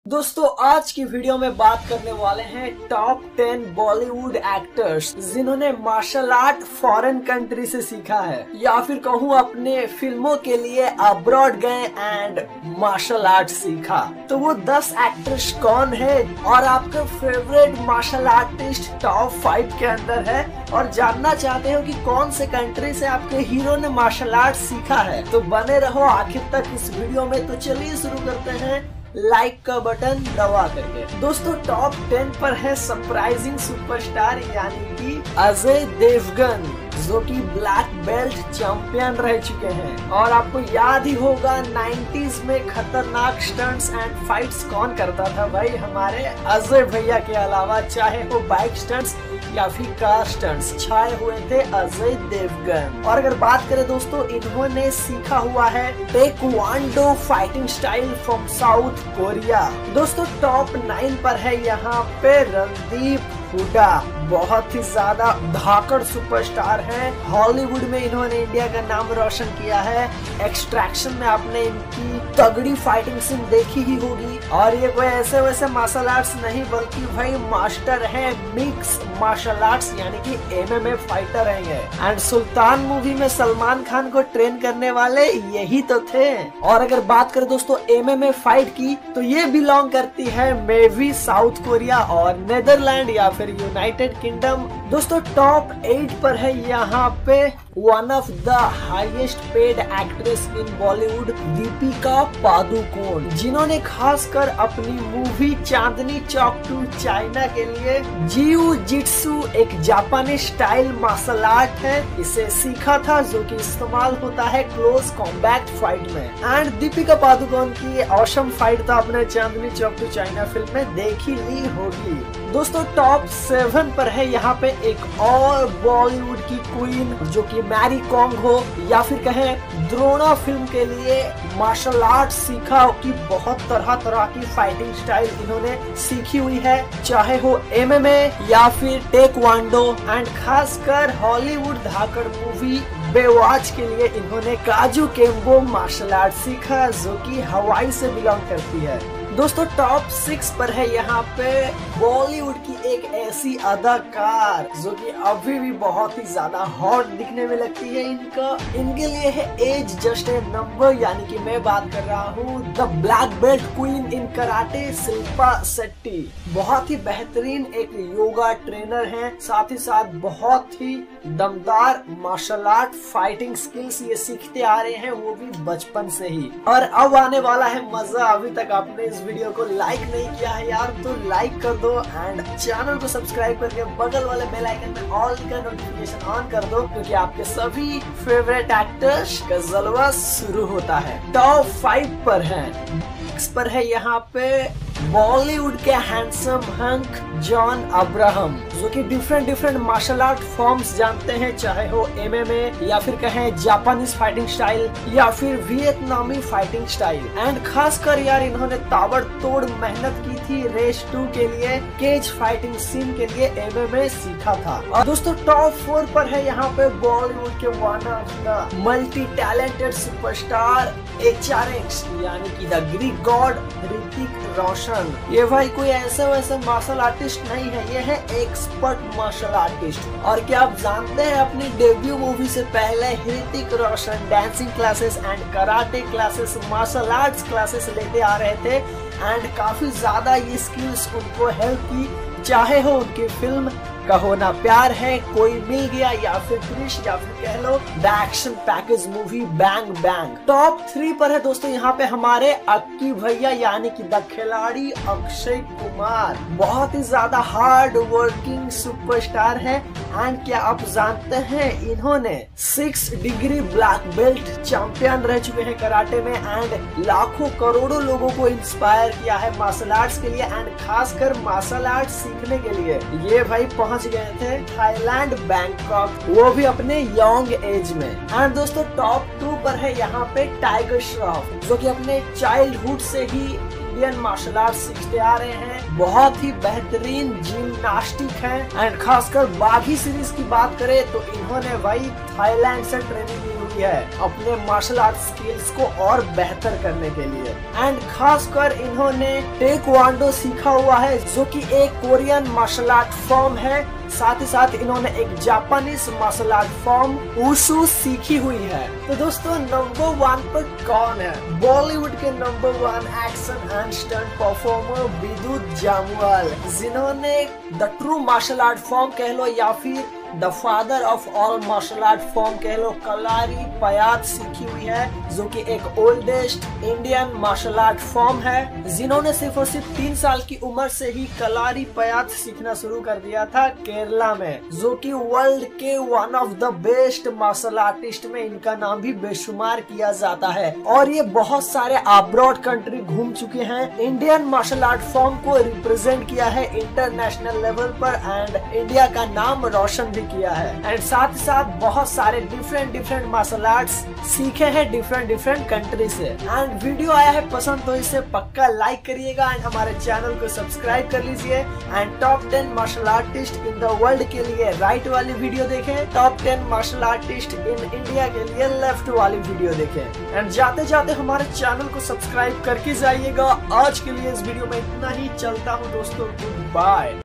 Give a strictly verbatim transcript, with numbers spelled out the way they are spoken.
दोस्तों आज की वीडियो में बात करने वाले हैं टॉप टेन बॉलीवुड एक्टर्स जिन्होंने मार्शल आर्ट फॉरेन कंट्री से सीखा है या फिर कहूँ अपने फिल्मों के लिए अब्रॉड गए एंड मार्शल आर्ट सीखा। तो वो दस एक्टर्स कौन है और आपका favourite martial artist top five के अंदर है और जानना चाहते हो कि कौन से कंट्री से आपके हीरो ने मार्शल आर्ट सीखा है, तो बने रहो आखिर तक इस वीडियो में। तो चलिए शुरू करते हैं लाइक का बटन दबा करके। दोस्तों टॉप टेन पर है सरप्राइजिंग सुपरस्टार यानी कि अजय देवगन, जो कि ब्लैक बेल्ट चैंपियन रह चुके हैं। और आपको याद ही होगा नाइंटीज़ में खतरनाक स्टंट्स एंड फाइट्स कौन करता था भाई, हमारे अजय भैया के अलावा, चाहे वो बाइक स्टंट्स या फिर कार स्टंट्स, छाए हुए थे अजय देवगन। और अगर बात करें दोस्तों, इन्होंने सीखा हुआ है taekwondo fighting style from South Korea. दोस्तों टॉप नाइन पर है यहाँ पे रणदीप हुड्डा, बहुत ही ज्यादा धाकड़ सुपरस्टार है। हॉलीवुड में इन्होंने इंडिया का नाम रोशन किया है। एक्सट्रैक्शन में आपने इनकी तगड़ी फाइटिंग सीन देखी ही होगी। और ये कोई ऐसे वैसे मार्शल आर्ट्स नहीं बल्कि भाई मास्टर है मिक्स मार्शल आर्ट्स यानी कि एमएमए फाइटर है। एंड सुल्तान मूवी में सलमान खान को ट्रेन करने वाले यही तो थे। और अगर बात करें दोस्तों एमएमए फाइट की, तो ये बिलोंग करती है मे बी साउथ कोरिया और नेदरलैंड या फिर यूनाइटेड किंगडम। दोस्तों टॉप एट पर है यहाँ पे one of the highest paid actress in Bollywood Deepika Padukone, जिन्होंने खासकर अपनी movie Chandni Chowk to China के लिए जिउ जिट्सु एक जापानी स्टाइल मार्शल आर्ट है, इसे सीखा था, जो कि इस्तेमाल होता है क्लोज कॉम्बैट फाइट में। एंड दीपिका पादुकोण की ऑसम फाइट तो आपने Chandni Chowk to China film में देखी ली होगी। दोस्तों टॉप सेवन पर है यहाँ पे एक और बॉलीवुड की क्वीन, जो कि मैरी कॉम हो या फिर कहें द्रोणा फिल्म के लिए मार्शल आर्ट सीखा कि बहुत तरह तरह की फाइटिंग स्टाइल इन्होंने सीखी हुई है, चाहे हो एमएमए या फिर टेक्वांडो। एंड खासकर हॉलीवुड धाकड़ मूवी बेवाच के लिए इन्होंने काजू केम्बो मार्शल आर्ट सीखा, जो कि हवाई से बिलोंग करती है। दोस्तों टॉप सिक्स पर है यहाँ पे बॉलीवुड की एक ऐसी अदाकार जो कि अभी भी बहुत ही ज्यादा हॉट दिखने में लगती है। इनका इनके लिए है एज जस्ट ए नंबर, यानी कि मैं बात कर रहा हूँ the black belt queen in karate Shilpa Shetty. बहुत ही बेहतरीन एक योगा ट्रेनर हैं, साथ ही साथ बहुत ही दमदार मार्शल आर्ट फाइटिंग स्किल्स ये सीखते आ रहे हैं, वो भी बचपन से ही। और अब आने वाला है मजा। अभी तक आपने इस वीडियो को लाइक नहीं किया है यार, तो लाइक कर दो एंड चैनल को सब्सक्राइब करके बगल वाले बेल आइकन में ऑल का नोटिफिकेशन ऑन कर दो, क्योंकि आपके सभी फेवरेट एक्टर्स का जलवा शुरू होता है। टॉप फाइव पर है इस पर है यहाँ पे बॉलीवुड के हैंडसम हंक जॉन अब्राहम, जो कि different different martial art forms जानते हैं, चाहे हो एमएमए या फिर कहें जापानीज फाइटिंग स्टाइल या फिर वियतनामी फाइटिंग स्टाइल। एंड खासकर यार इन्होंने ताबड़तोड़ मेहनत की थी रेस टू के लिए, केज फाइटिंग सीन के लिए एमएमए सीखा था। और दोस्तों टॉप फोर पर है यहाँ पे बॉलीवुड के one of the multi talented superstar H R X यानी कि the Greek god Hrithik Roshan. ये भाई कोई ऐसे वैसे मार्शल आर्टिस्ट नहीं है, ये है एक्सपर्ट मार्शल आर्टिस्ट। और क्या आप जानते हैं अपनी डेब्यू मूवी से पहले Hrithik Roshan dancing classes and karate classes, martial arts classes लेते आ रहे थे। एंड काफी ज्यादा ये स्किल्स उनको हेल्प की, चाहे हो उनकी फिल्म कहो ना प्यार है, कोई मिल गया या फिर क्रिश या फिर कह लो the action package movie Bang Bang. Top three पर है दोस्तों यहाँ पे हमारे अक्की भैया यानी कि द खिलाड़ी अक्षय कुमार, बहुत ही ज्यादा हार्ड वर्किंग सुपरस्टार है। एंड क्या आप जानते हैं इन्होंने six degree black belt champion रह चुके हैं कराटे में एंड लाखों करोड़ों लोगों को इंस्पायर किया है मार्शल आर्ट्स के लिए एंड खासकर मार्शल आर्ट सीखने के लिए। ये भाई पहुंच गए थे थाईलैंड बैंकॉक, वो भी अपने यंग एज में। एंड दोस्तों टॉप टू पर है यहाँ पे टाइगर श्रॉफ, जो कि अपने चाइल्डहुड से ही इंडियन मार्शल आर्ट सीखते आ रहे हैं, बहुत ही बेहतरीन जिम्नास्टिक है। एंड खासकर बागी सीरीज की बात करें तो इन्होंने भाई थाईलैंड से ट्रेनिंग ली हुई की है अपने मार्शल आर्ट स्किल्स को और बेहतर करने के लिए। एंड खासकर इन्होंने टेक्वांडो सीखा हुआ है जो कि एक कोरियन मार्शल आर्ट फॉर्म है। साथ ही साथ इन्होंने एक Japanese martial art form wushu सीखी हुई है। तो दोस्तों नंबर वन पर कौन है? बॉलीवुड के number one action and stunt performer Vidyut Jammwal, जिन्होंने the true martial art form कह लो या फिर the father of all martial art form कह लो, कलारी पयात सीखी हुई है जो कि एक oldest Indian martial art form है, जिन्होंने सिर्फ और सिर्फ तीन साल की उम्र से ही कलारी पयात सीखना शुरू कर दिया था केरला में, जो कि वर्ल्ड के one of the best martial artist में इनका नाम भी बेशुमार किया जाता है। और ये बहुत सारे अब्रॉड कंट्री घूम चुके हैं, इंडियन मार्शल आर्ट फॉर्म को रिप्रेजेंट किया है इंटरनेशनल लेवल पर एंड इंडिया का नाम रोशन भी किया है। एंड साथ ही साथ बहुत सारे डिफरेंट डिफरेंट मार्शल आर्ट्स सीखे हैं डिफरेंट डिफरेंट कंट्री से। एंड वीडियो आया है पसंद तो इसे पक्का लाइक करिएगा एंड हमारे चैनल को सब्सक्राइब कर लीजिए। And top ten martial artist in the world के लिए राइट वाली वीडियो देखें, top ten martial artist in India के लिए लेफ्ट वाली वीडियो देखें। एंड जाते जाते हमारे चैनल को सब्सक्राइब करके जाइएगा। आज के लिए इस वीडियो में इतना ही, चलता हूँ दोस्तों, गुड बाय।